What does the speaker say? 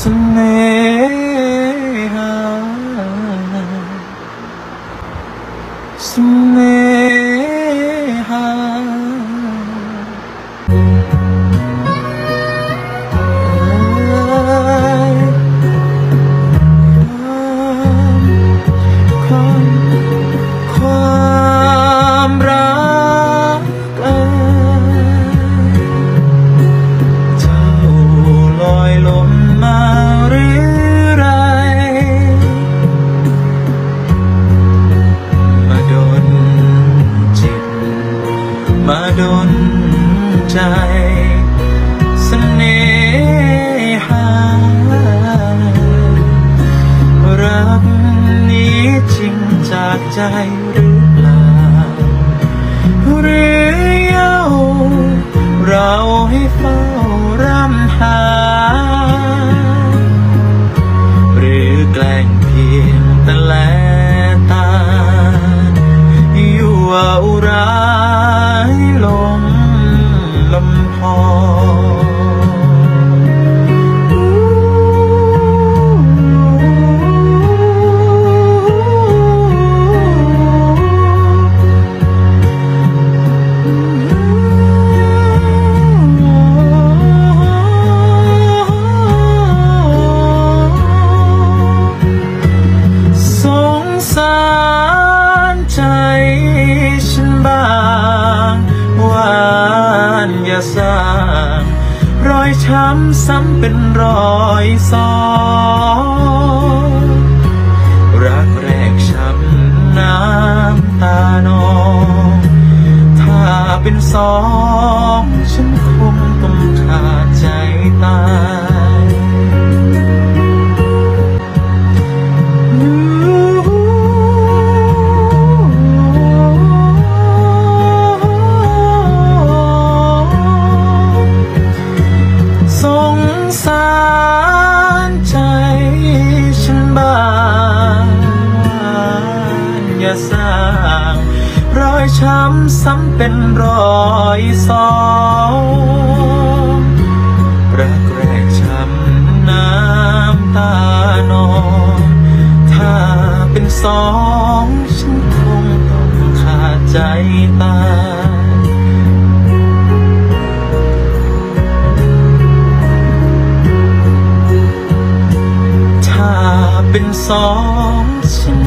น่หาเสน่หาความรักเจ้าลอยลมมาหรือไรมาดนจิตมาดนใจเสน่หารักนี้จริงจากใจหรือเปล่าหรือเย้าเราให้เฝ้ารำหาหรือแกล้งเพียงแต่แลตาอยู่อุราลงลำพอสารใจฉันบ้างหวานอย่าสร้างรอยช้ำซ้ำเป็นรอยซ้อนรักแรกช้ำน้ำตานองถ้าเป็นสองฉันคงต้องขาดใจตายสงสารใจฉันบ้างอย่าสร้างรอยช้ำซ้ำเป็นรอยซ้อนรักแรกช้ำน้ำตานองถ้าเป็นสองฉันคงต้องขาดใจตายถ้าเป็นสองฉัน